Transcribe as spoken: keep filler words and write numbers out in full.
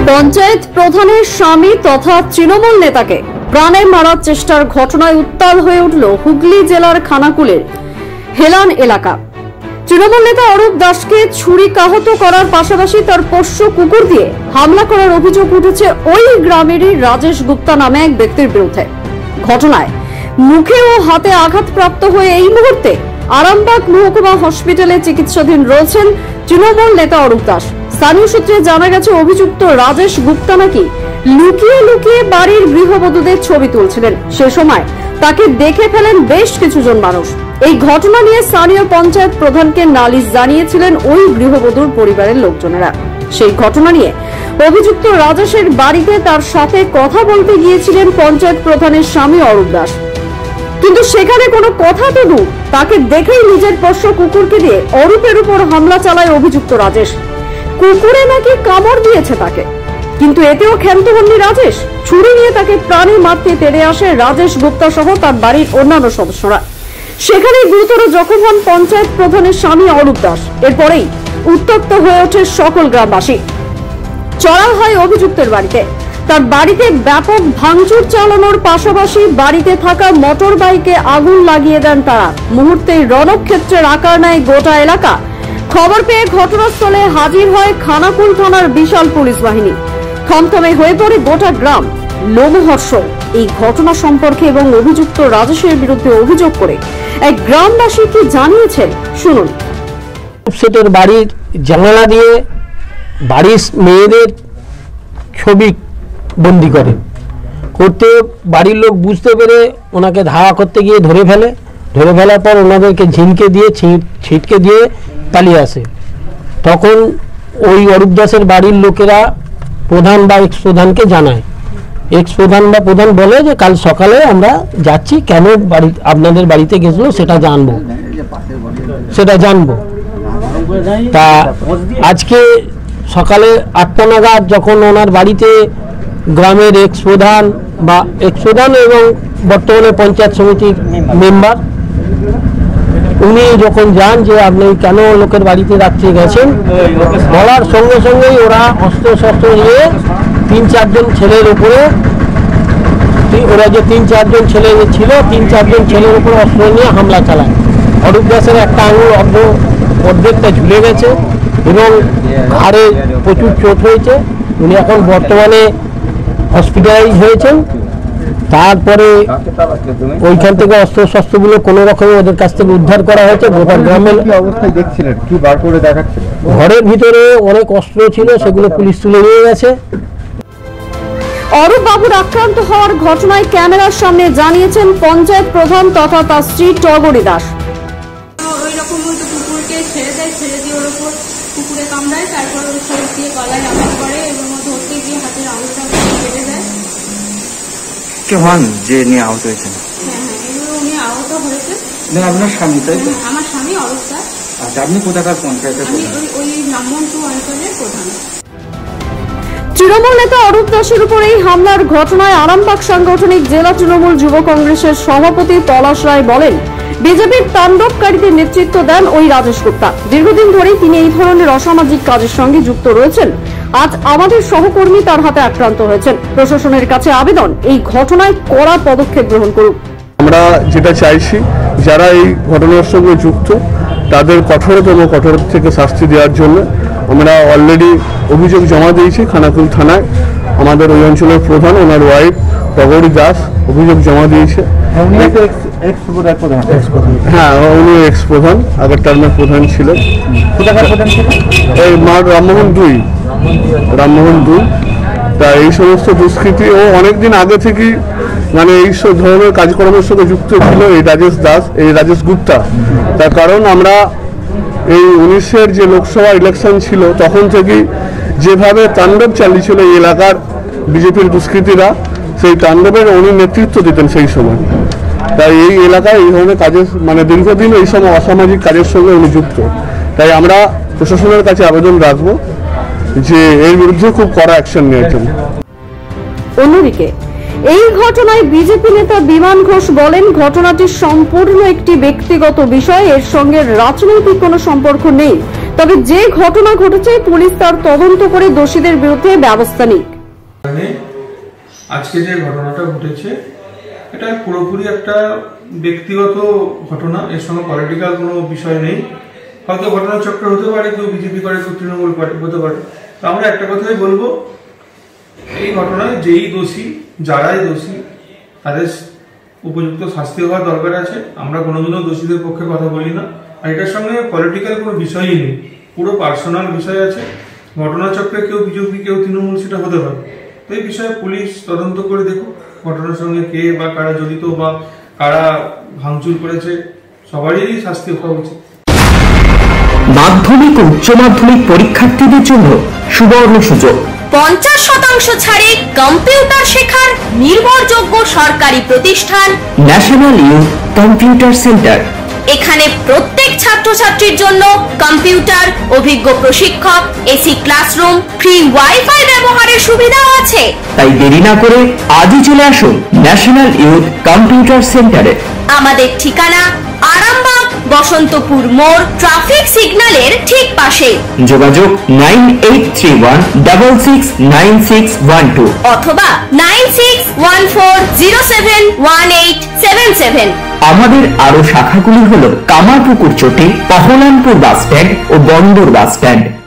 পঞ্চায়েত প্রধানের স্বামী তথা তৃণমূল নেতাকে প্রাণে মারার চেষ্টার ঘটনায় উত্তাল হয়ে উঠল হুগলি জেলার খানাকুলের হেলান এলাকা। তৃণমূল নেতা অরূপ দাসকে ছুরিকাহত করার পাশাপাশি তার পোষ্য কুকুর দিয়ে হামলা করার অভিযোগ উঠেছে ওই গ্রামেরই রাজেশ গুপ্তা নামে এক ব্যক্তির বিরুদ্ধে। ঘটনায় মুখে ও হাতে আঘাতপ্রাপ্ত হয়ে এই মুহূর্তে আরামবাগ মহকুমা হসপিটালে চিকিৎসাধীন রয়েছেন তৃণমূল নেতা অরূপ দাস। স্থানীয় সূত্রে জানা গেছে অভিযুক্ত রাজেশ গুপ্তা নাকি লুকিয়ে লুকিয়ে বাড়ির গৃহবধূদের ছবি তুলছিলেন। সে সময় তাকে দেখে ফেলেন বেশ কিছুজন মানুষ। এই ঘটনা নিয়ে স্থানীয় পঞ্চায়েত প্রধানকে নালিশ জানিয়েছিলেন ওই গৃহবধূর পরিবারের লোকজনেরা। সেই ঘটনা নিয়ে অভিযুক্ত রাজেশের বাড়িতে তার সাথে কথা বলতে গিয়েছিলেন পঞ্চায়েত প্রধানের স্বামী অরূপ দাস, কিন্তু সেখানে কোনো কথা তো দূর, তাকে দেখেই নিজের পোষ্য কুকুরকে দিয়ে অরূপের উপর হামলা চালায় অভিযুক্ত রাজেশ। কুকুরে নাকি কামড় দিয়েছে তাকে, কিন্তু এতেও ক্ষান্ত হননি রাজেশ। ছুরি নিয়ে তাকে প্রাণে মারতে তেড়ে আসে রাজেশ গুপ্তা সহ তার বাড়ির অন্যান্য সদস্যরা। সেখানেই গুরুতর জখম হন পঞ্চায়েত প্রধানের স্বামী অরূপ দাস। এরপরেই উত্তপ্ত হয়ে ওঠে সকল গ্রামবাসী। চড়াও হয় অভিযুক্তের বাড়িতে। তার বাড়িতে ব্যাপক ভাঙচুর চালানোর পাশাপাশি বাড়িতে থাকা মোটর বাইকে আগুন লাগিয়ে দেন তারা। মুহূর্তেই রণক্ষেত্রের আকার নেয় গোটা এলাকা। খবর পেয়ে ঘটনাস্থলে হাজির হয় খানাকুল থানার বিশাল পুলিশ বাহিনী। থমথমে হয়ে পড়ে গোটা গ্রাম। লোমহর্ষ এই ঘটনা সম্পর্কে এবং অভিযুক্ত রাজেশের বিরুদ্ধে অভিযোগ করে এক গ্রামবাসী কি জানিয়েছেন শুনুন। সেটের বাড়ির জানালা দিয়ে বাড়ির মেয়েদের ছবি বন্দি করে করতে বাড়ির লোক বুঝতে পেরে ওনাকে ধাওয়া করতে গিয়ে ধরে ফেলে। ধরে ফেলার পর ওনাদেরকে ঝিনকে দিয়ে ছিটকে দিয়ে পালিয়ে আসে। তখন ওই অরূপ দাসের বাড়ির লোকেরা প্রধান বা এক্স প্রধানকে জানায়। এক্স প্রধান বা প্রধান বলে যে কাল সকালে আমরা যাচ্ছি, কেন বাড়ি আপনাদের বাড়িতে গেছিল সেটা জানবো সেটা জানবো তা আজকে সকালে আটটা নাগাদ যখন ওনার বাড়িতে গ্রামের এক্স প্রধান বা এক্স প্রধান এবং বর্তমানে পঞ্চায়েত সমিতির মেম্বার উনি যখন যান যে আপনি কেন লোকের বাড়িতে রাত্রে গেছেন, বলার সঙ্গে সঙ্গেই ওরা অস্ত্র শস্ত্র নিয়ে তিন চারজন ছেলের উপরে ওরা যে তিন চারজন ছেলে ছিল তিন চারজন ছেলের উপরে অস্ত্র নিয়ে হামলা চালায়। অরূপ দাসের একটা আঙুল অর্ধ অর্ধেকটা ঝুলে গেছে এবং ঘাড়ে প্রচুর চোট হয়েছে। উনি এখন বর্তমানে হসপিটালাইজ হয়েছেন। তারপরে ওইখান থেকে অস্ত্র শস্ত্রগুলো কোনো রকমে ওদের কাছ থেকে উদ্ধার করা হয়েছে। গোটা গ্রামের অবস্থায় দেখছিলেন কি বার করে দেখাচ্ছিল, ঘরের ভিতরে অনেক অস্ত্র ছিল, সেগুলো পুলিশ তুলে নিয়ে গেছে। অরূপ বাবুর আক্রান্ত হওয়ার ঘটনায় ক্যামেরার সামনে জানিয়েছেন পঞ্চায়েত প্রধান তথা তার স্ত্রী টগরী দাস। ওই রকম কুকুরকে ছেড়ে দেয়, ছেড়ে দিয়ে ওর উপর কুকুরে কামড়ায়, তারপর ওই চোখ দিয়ে গলায় আঘাত করে এবং ধরতে গিয়ে হাতের আঙুলটা কেটে দেয়। কে হন যে নিয়ে আহত হয়েছেন? হ্যাঁ হ্যাঁ এগুলো উনি আহত হয়েছে। আপনার স্বামী তাই তো? আমার স্বামী অরূপ দাস। আচ্ছা, আপনি কোথাকার পঞ্চায়েতের? আমি ওই ওই নামমন্টু অঞ্চলের প্রধান। তৃণমূল নেতা অরূপ দাসের উপর এই হামলার ঘটনায় আরামবাগ সাংগঠনিক জেলা তৃণমূল যুব কংগ্রেসের সভাপতি পলাশ রায় বলেন, বিজেপির তাণ্ডবকারীদের নেতৃত্ব দেন ওই রাজেশ গুপ্তা। দীর্ঘদিন ধরেই তিনি এই ধরনের অসামাজিক কাজের সঙ্গে যুক্ত রয়েছেন। আজ আমাদের সহকর্মী তার হাতে আক্রান্ত হয়েছেন। প্রশাসনের কাছে আবেদন, এই ঘটনায় কড়া পদক্ষেপ গ্রহণ করুক। আমরা যেটা চাইছি, যারা এই ঘটনার সঙ্গে যুক্ত তাদের কঠোরতম কঠোর থেকে শাস্তি দেওয়ার জন্য আমরা অলরেডি অভিযোগ জমা দিয়েছি খানাকুল থানায়। আমাদের ওই অঞ্চলের প্রধান, ওনার ওয়াইফ টগরী দাস অভিযোগ জমা দিয়েছে। হ্যাঁ, উনি এক্স প্রধান, আগের টার্মের প্রধান ছিলেন। এই মাঠ রামমোহন দুই রামমোহন দুই তা এই সমস্ত দুষ্কৃতি ও অনেকদিন আগে থেকেই মানে এই সব ধরনের কাজকর্মের সঙ্গে যুক্ত ছিল এই রাজেশ দাস, এই রাজেশ গুপ্তা। তার কারণ আমরা এই উনিশের যে লোকসভা ইলেকশন ছিল তখন থেকেই যেভাবে তাণ্ডব চালিয়েছিল এই এলাকার বিজেপির দুষ্কৃতীরা, সেই তাণ্ডবের উনি নেতৃত্ব দিতেন সেই সময়। তাই এই এলাকায় এই ধরনের কাজের মানে দীর্ঘদিন এই সময় অসামাজিক কাজের সঙ্গে উনি যুক্ত। তাই আমরা প্রশাসনের কাছে আবেদন রাখবো যে এর বিরুদ্ধে খুব কড়া অ্যাকশন নেওয়ার জন্য। অন্যদিকে এই ঘটনায় বিজেপি নেতা বিমান ঘোষ বলেন, ঘটনাটি সম্পূর্ণ একটি ব্যক্তিগত বিষয়, এর সঙ্গে রাজনৈতিক কোনো সম্পর্ক নেই। তবে যে ঘটনা ঘটেছে পুলিশ তার তদন্ত করে দোষীদের বিরুদ্ধে ব্যবস্থা নিক। আজকে যে ঘটনাটা ঘটেছে এটা পুরোপুরি একটা ব্যক্তিগত ঘটনা, এর সঙ্গে পলিটিক্যাল কোনো বিষয় নেই। হয়তো ঘটনা চক্র হতে পারে, কেউ বিজেপি করে, কেউ তৃণমূল করে, হতে পারে। তো আমরা একটা কথাই বলবো, এই ঘটনায় যেই দোষী, যারাই দোষী, তাদের উপযুক্ত শাস্তি হওয়ার দরকার আছে। আমরা কোনোদিনও দোষীদের পক্ষে কথা বলি না, আর এটার সঙ্গে পলিটিক্যাল কোনো বিষয়ই নেই, পুরো পার্সোনাল বিষয় আছে। ঘটনাচক্রে কেউ বিজেপি, কেউ তৃণমূল, সেটা হতে পারে। তো এই বিষয়ে পুলিশ তদন্ত করে দেখুক ঘটনার সঙ্গে কে বা কারা জড়িত বা কারা ভাঙচুর করেছে, সবারই শাস্তি হওয়া উচিত। মাধ্যমিক ও উচ্চ মাধ্যমিক পরীক্ষার্থীদের জন্য সুবর্ণ সুযোগ। পঞ্চাশ শতাংশ ছাড়ে কম্পিউটার শেখার নির্ভরযোগ্য সরকারি প্রতিষ্ঠান ন্যাশনাল ইউথ কম্পিউটার সেন্টার। এখানে প্রত্যেক ছাত্রছাত্রীর জন্য কম্পিউটার, অভিজ্ঞ প্রশিক্ষক, এসি ক্লাসরুম, ফ্রি ওয়াইফাই ব্যবহারের সুবিধাও আছে। তাই দেরি না করে আজই চলে আসুন ন্যাশনাল ইউথ কম্পিউটার সেন্টারে। আমাদের ঠিকানা আরামবাগ বসন্তপুর মোড়, ট্রাফিক সিগন্যালের ঠিক পাশে। যোগাযোগ nine eight three one double six nine six one two অথবা nine six one four zero seven one eight seven seven. আমাদের আরো শাখাগুলি হল কামারপুকুর চটি, পহলানপুর বাস স্ট্যান্ড ও বন্দর বাস স্ট্যান্ড।